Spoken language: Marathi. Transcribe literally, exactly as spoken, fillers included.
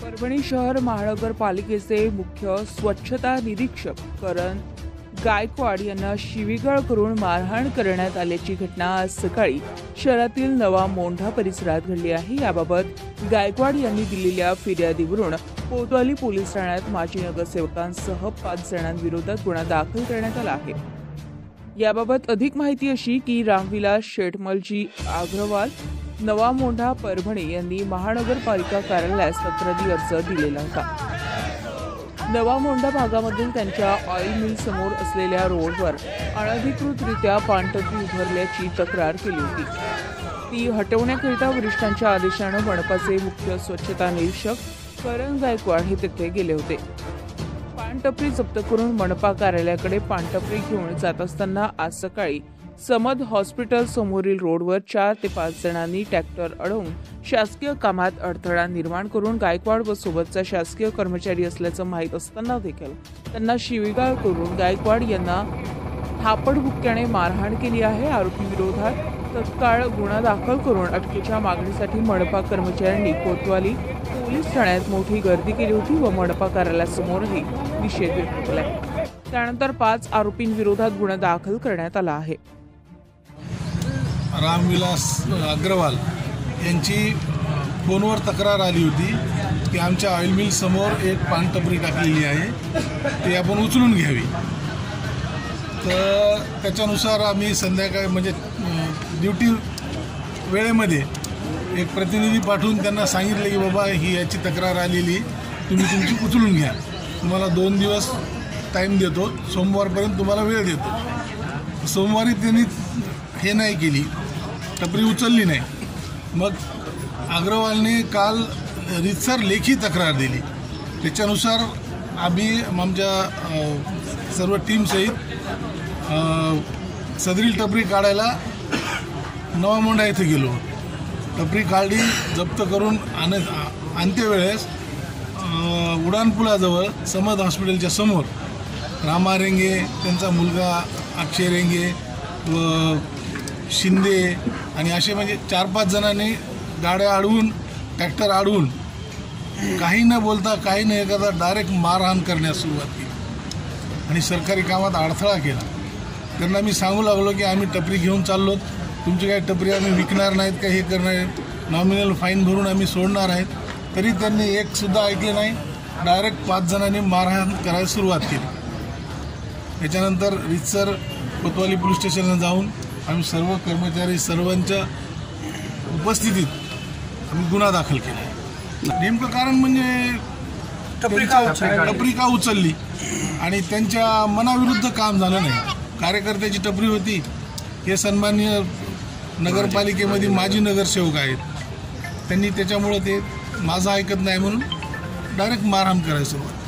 परभणी शहर महानगरपालिकेचे मुख्य स्वच्छता निरीक्षक करण गायकवाड यांना शिवीगाळ करून मारहाण करण्यात आल्याची घटना आज सकाळी शहरातील नवा मोंढा परिसरात घडली आहे। याबाबत गायकवाड यांनी दिलेल्या फिर्यादीवरून कोतवाली पोलीस ठाण्यात माजी नगरसेवकांसह पाच जणांविरोधात गुन्हा दाखल करण्यात आला आहे। याबाबत अधिक माहिती अशी की रामविलास शेठमलजी अग्रवाल नवा मोंढा परभणी यांनी महानगरपालिका कार्यालयास तक्रारी अर्ज दिलेला होता। नवा मोंढा भागामधील त्यांच्या ऑइल मिल समोर असलेल्या रोडवर अनधिकृतरित्या पाणटपरी उभारल्याची तक्रार केली होती। ती हटवण्याकरिता वरिष्ठांच्या आदेशाने मनपाचे मुख्य स्वच्छता निरीक्षक करण गायकवाड हे तिथे गेले होते। पाणटपरी जप्त करून मनपा कार्यालयाकडे पाणटपरी घेऊन जात असताना आज सकाळी समद हॉस्पिटल समोरील रोडवर चार ते पाच जणांनी ट्रॅक्टर अडवून शासकीय कामात अडथळा निर्माण करून गायकवाड व सोबतचा शासकीय कर्मचारी असल्याचं माहीत असताना देखील त्यांना शिवीगाळ करून गायकवाड यांना थापडबुक्क्याने मारहाण केली आहे। आरोपी विरोधात तत्काळ गुन्हा दाखल करून अटकेच्या मागणीसाठी मनपा कर्मचाऱ्यांनी कोतवाली पोलीस ठाण्यात मोठी गर्दी केली होती व मनपा कार्यालयासमोरही निषेध व्यक्त केला। त्यानंतर पाच आरोपींविरोधात गुन्हा दाखल करण्यात आला आहे। रामविलास अग्रवाल यांची फोनवर तक्रार आली होती की आमच्या ऑइल मिल समोर एक पाणटपरी टाकलेली आहे, ती आपण उचलून घ्यावी। तर त्याच्यानुसार आम्ही संध्याकाळी म्हणजे ड्युटी वेळेमध्ये एक प्रतिनिधी पाठवून त्यांना सांगितलं की बाबा ही याची तक्रार आलेली, तुम्ही तुमची उचलून घ्या, तुम्हाला दोन दिवस टाईम देतो, सोमवारपर्यंत तुम्हाला वेळ देतो। सोमवारी त्यांनी हे नाही केली, टपरी उचलली नाही। मग अग्रवालने काल रितसर लेखी तक्रार दिली, त्याच्यानुसार आम्ही आमच्या सर्व टीमसहित सदरील टपरी काढायला नवा मोंढा इथे गेलो। टपरी काढली, जप्त करून आण आणतेवेळेस उड्डाणपुलाजवळ समद हॉस्पिटलच्या समोर रामा रेंगे, त्यांचा मुलगा अक्षय रेंगे व शिंदे आणि असे म्हणजे चार पाच जणांनी गाड्या अडवून ट्रॅक्टर अडवून काही न बोलता काही न करता डायरेक्ट मारहाण करण्यास सुरुवात केली आणि सरकारी कामात अडथळा केला। त्यांना मी सांगू लागलो की आम्ही टपरी घेऊन चाललो, तुमची काही टपरी आम्ही विकणार नाहीत का, हे करणार आहेत, नॉमिनल फाईन भरून आम्ही सोडणार आहेत। तरी त्यांनी एक सुद्धा ऐकले नाही, डायरेक्ट पाच जणांनी मारहाण करायला सुरुवात केली। त्याच्यानंतर रितसर कोतवाली पोलीस स्टेशनला जाऊन आम्ही सर्व कर्मचारी सर्वांच्या उपस्थितीत आम्ही गुन्हा दाखल केला। नेमकं कारण म्हणजे टपरी का उचलली आणि त्यांच्या मनाविरुद्ध काम झालं नाही। कार्यकर्त्याची टपरी होती, हे सन्माननीय नगरपालिकेमध्ये माजी नगरसेवक आहेत, त्यांनी त्याच्यामुळं ते माझं ऐकत नाही म्हणून डायरेक्ट मारहाण करायला सुरुवात।